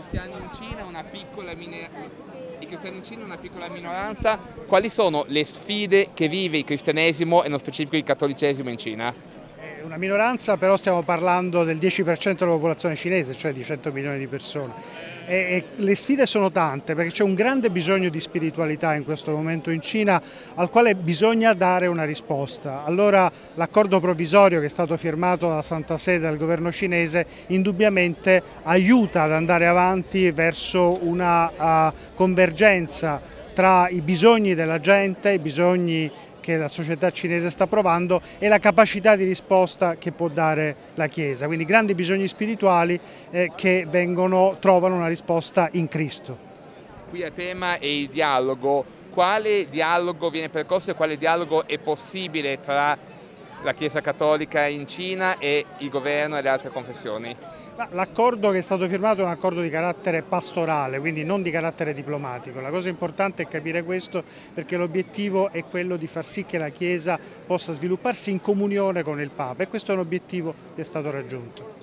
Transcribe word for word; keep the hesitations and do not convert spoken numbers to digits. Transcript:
cristiani in Cina, una piccola i cristiani in Cina una piccola minoranza. Quali sono le sfide che vive il cristianesimo e nello specifico il cattolicesimo in Cina? Una minoranza, però stiamo parlando del dieci per cento della popolazione cinese, cioè di cento milioni di persone. E, e le sfide sono tante perché c'è un grande bisogno di spiritualità in questo momento in Cina al quale bisogna dare una risposta. Allora l'accordo provvisorio che è stato firmato dalla Santa Sede dal governo cinese indubbiamente aiuta ad andare avanti verso una uh, convergenza tra i bisogni della gente, i bisogni che la società cinese sta provando e la capacità di risposta che può dare la Chiesa, quindi grandi bisogni spirituali eh, che vengono, trovano una risposta in Cristo. Qui a tema è il dialogo. Quale dialogo viene percorso e quale dialogo è possibile tra la Chiesa cattolica in Cina e il governo e le altre confessioni? L'accordo che è stato firmato è un accordo di carattere pastorale, quindi non di carattere diplomatico. La cosa importante è capire questo perché l'obiettivo è quello di far sì che la Chiesa possa svilupparsi in comunione con il Papa e questo è un obiettivo che è stato raggiunto.